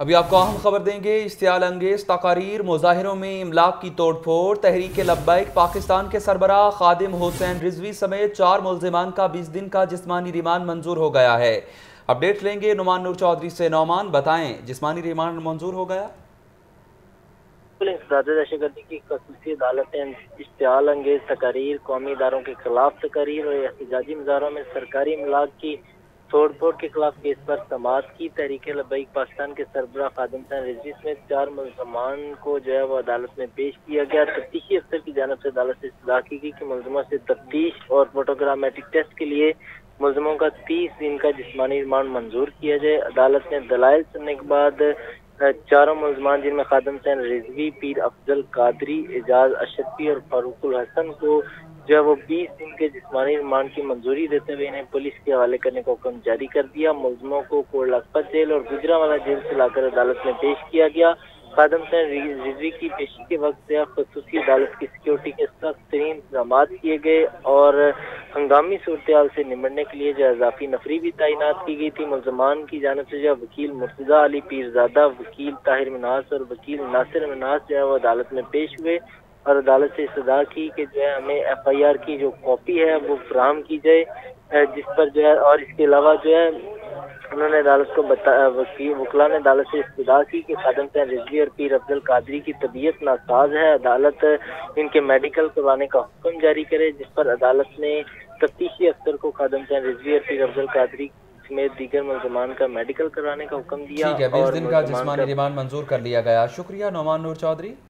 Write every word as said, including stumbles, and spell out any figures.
ابھی آپ کو اہم خبر دیں گے۔ اشتعال انگیز تقاریر، مظاہروں میں املاک کی توڑ پھوڑ، تحریک لبیک پاکستان کے سربراہ خادم حسین رضوی سمیت چار ملزمان کا بیس دن کا جسمانی ریمانڈ منظور ہو گیا ہے۔ اپڈیٹ لیں گے نعمان نور چودھری سے۔ نعمان بتائیں، جسمانی ریمانڈ منظور ہو گیا؟ انسداد دہشت گردی کی خصوصی عدالت نے اشتعال انگیز تقاریر، قومی اداروں کے خلاف تقاریر اور احتجاجی مظاہروں میں سرکاری املاک کی توڑ پھوڑ کے خلاف کیس پر سماعت کی۔ تحریک لبیک پاکستان کے سربراہ خادم حسین رضوی سمیت چار ملزمان کو جو ہے وہ عدالت میں پیش کیا گیا۔ تفتیشی افسر کی جانب سے عدالت سے استدعا کی گئی کہ ملزموں سے تفتیش اور فوٹوگرامٹک ٹیسٹ کے لیے ملزموں کا تیس دن کا جسمانی ریمانڈ منظور کیا جائے۔ عدالت نے دلائل سننے کے بعد چاروں ملزمان جن میں خادم حسین رضوی، پیر افضل قادری، اعجاز اشرفی اور فاروق الحسن کو جو ہے وہ بیس دن کے جسمانی ریمانڈ کی منظوری دیتے ہوئے انہیں پولیس کے حوالے کرنے کا حکم جاری کر دیا۔ ملزموں کو کوٹ لکھپت جیل اور گجرانوالہ جیل سے لا کر عدالت میں پیش کیا گیا۔ خادم حسین رضوی کی پیشی کے وقت سے خصوصی عدالت کی سیکیورٹی کے سخت ترین انتظامات کیے گئے اور ہنگامی صورتحال سے نمٹنے کے لیے جو اضافی نفری بھی تعینات کی گئی تھی۔ ملزمان کی جانب سے جو وکیل مرتضیٰ علی پیرزادہ، وکیل طاہر مناس اور وکیل ناصر مناس جو ہے وہ عدالت میں پیش ہوئے اور عدالت سے استدعا کی کہ جو ہے ہمیں ایف آئی آر کی جو کاپی ہے وہ فراہم کی جائے، جس پر جو ہے اور اس کے علاوہ جو ہے انہوں نے عدالت کو بتایا، وکلاء نے عدالت سے استدعا کی کہ خادم حسین رضوی اور پیر افضل قادری کی طبیعت ناساز ہے، عدالت ان کے میڈیکل کروانے کا حکم جاری کرے، جس پر عدالت نے تفتیشی افسر کو خادم حسین رضوی اور پیر افضل قادری سمیت دیگر ملزمان کا میڈیکل کرانے کا حکم دیا۔ ٹھیک ہے، بیس دن کا جسمانی ریمانڈ منظور کر لیا گیا۔ شکریہ نعمان نور چودھری۔